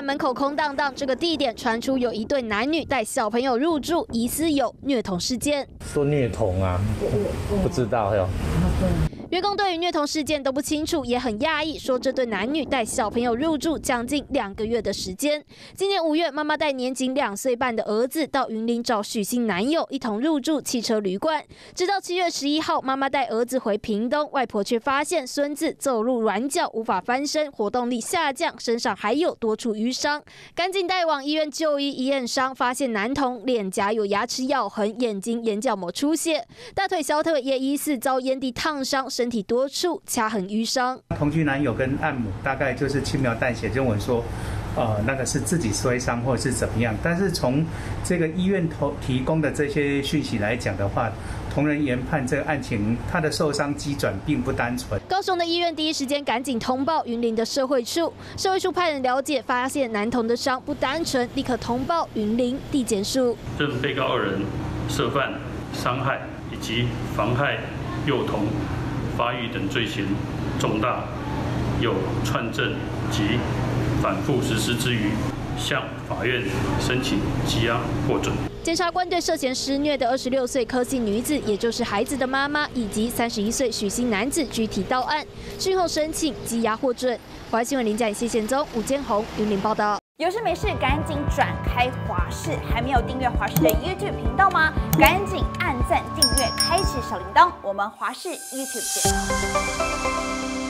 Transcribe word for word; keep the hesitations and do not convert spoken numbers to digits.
馆门口空荡荡，这个地点传出有一对男女带小朋友入住，疑似有虐童事件。 说虐童啊？不知道哟。 员工对于虐童事件都不清楚，也很讶异，说这对男女带小朋友入住将近两个月的时间。今年五月，妈妈带年仅两岁半的儿子到云林找许姓男友一同入住汽车旅馆。直到七月十一号，妈妈带儿子回屏东，外婆却发现孙子走路软脚，无法翻身，活动力下降，身上还有多处淤伤，赶紧带往医院就医。一验伤，发现男童脸颊有牙齿咬痕，眼睛眼角膜出血，大腿、小腿也疑似遭烟蒂烫伤。 身体多处掐痕淤伤， 同居男友跟按摩大概就是轻描淡写认为说，呃，那个是自己摔伤或者是怎么样。但是从这个医院头提供的这些讯息来讲的话，同仁研判这个案情他的受伤机转并不单纯。 高雄的医院第一时间赶紧通报云林的社会处，社会处派人了解，发现男童的伤不单纯，立刻通报云林地检署。 认被告二人涉犯伤害以及妨害幼童 发育等罪嫌重大，有串证及反复实施之余，向法院申请羁押获准。 检察官对涉嫌施虐的二十六岁柯姓女子，也就是孩子的妈妈，以及三十一岁许姓男子具体到案，讯后申请羁押获准。华视新闻林佳颖、谢宪宗、吴坚宏云林报道。 有事没事赶紧转开华视，还没有订阅华视的 YouTube 频道吗？赶紧按赞、订阅、开启小铃铛，我们华视 YouTube 见。